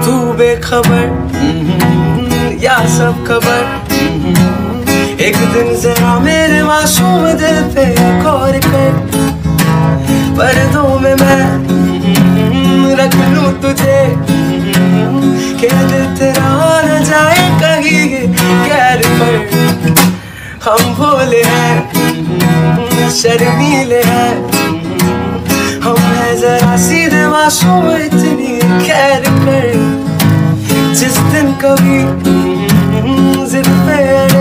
तू बेखबर या सब खबर, एक दिन जरा मेरे मासूम दिल पे गौर कर। पर्दों में मैं रख लूं तुझे, के दिल तेरा न जाए कहीं गैर पर। हम भोले हैं, शर्मीले हैं, हम हैं जरा सीधे मासूम, इतनी खैर कर। जिस दिन कभी जिद पे